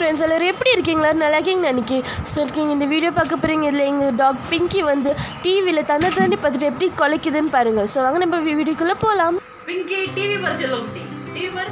Friends எல்லாரும் எப்படி இருக்கீங்களா? நல்லா இருக்கீங்கன்னு நினைக்கிறேன். ஸோ இருக்கீங்க இந்த வீடியோ பார்க்க போகிறீங்க. இதில் எங்கள் டாக் பிங்கி வந்து டிவியில் தந்தை தாண்டி பார்த்துட்டு எப்படி குலைக்குதுன்னு பாருங்கள். ஸோ வாங்க நம்ம வீடியோக்குள்ளே போகலாம். पिंकी टीवी पर चलो टीवी पर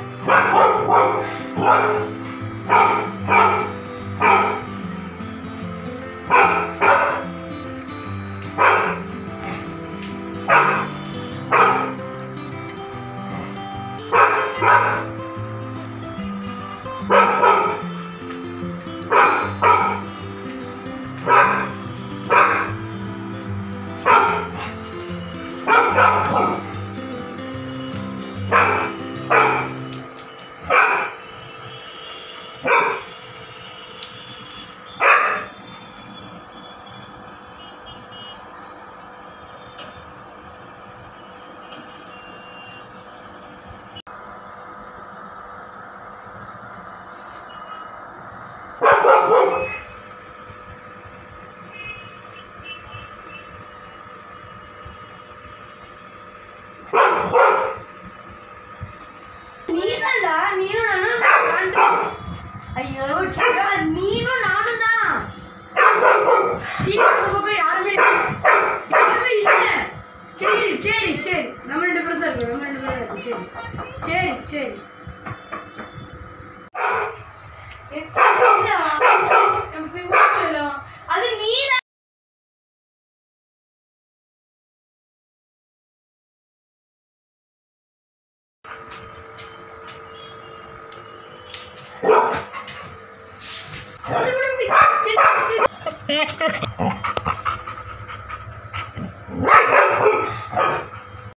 ஐயோ நீனும் நானும் தான் யாருமே இல்லை. சரி சரி சரி நம்ம ரெண்டு பேரும் தான் இருக்கோம். சரி சரி அது நீ